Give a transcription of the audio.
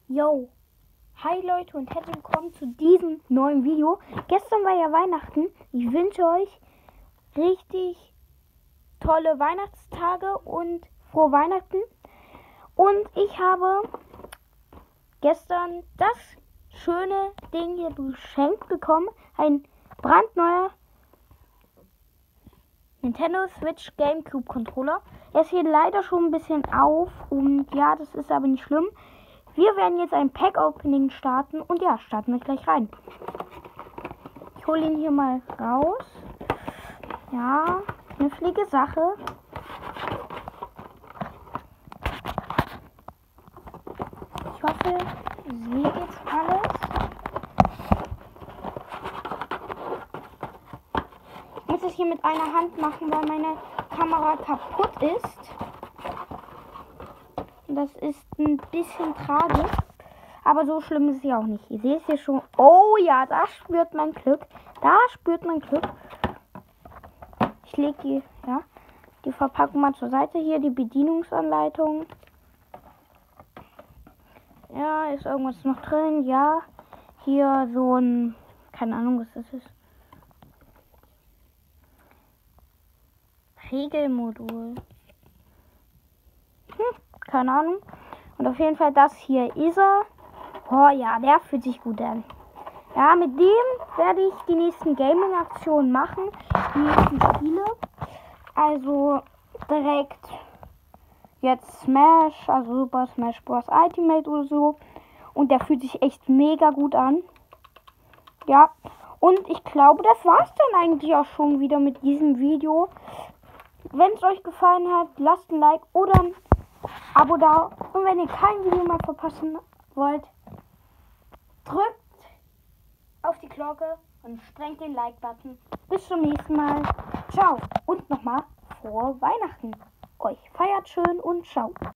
Yo, hi Leute und herzlich willkommen zu diesem neuen Video. Gestern war ja Weihnachten. Ich wünsche euch richtig tolle Weihnachtstage und frohe Weihnachten. Und ich habe gestern das schöne Ding hier geschenkt bekommen. Ein brandneuer Nintendo Switch GameCube Controller. Er ist hier leider schon ein bisschen auf und ja, das ist aber nicht schlimm. Wir werden jetzt ein Pack-Opening starten und ja, starten wir gleich rein. Ich hole ihn hier mal raus. Ja, knifflige Sache. Ich hoffe, ihr seht jetzt alles. Ich muss es hier mit einer Hand machen, weil meine Kamera kaputt ist. Das ist ein bisschen tragisch. Aber so schlimm ist es ja auch nicht. Ihr seht es hier schon. Oh ja, da spürt man Glück. Da spürt man Glück. Ich lege die Verpackung mal zur Seite. Hier die Bedienungsanleitung. Ja, ist irgendwas noch drin? Ja. Hier so ein... Keine Ahnung, was das ist. Regelmodul. Keine Ahnung. Und auf jeden Fall das hier ist er. Oh ja, der fühlt sich gut an. Ja, mit dem werde ich die nächsten Gaming-Aktionen machen. Die nächsten Spiele. Also direkt jetzt Smash, also Super Smash Bros. Ultimate oder so. Und der fühlt sich echt mega gut an. Ja. Und ich glaube, das war es dann eigentlich auch schon wieder mit diesem Video. Wenn es euch gefallen hat, lasst ein Like oder ein Abo da. Und wenn ihr kein Video mehr verpassen wollt, drückt auf die Glocke und sprengt den Like-Button. Bis zum nächsten Mal. Ciao. Und nochmal frohe Weihnachten. Euch feiert schön und ciao.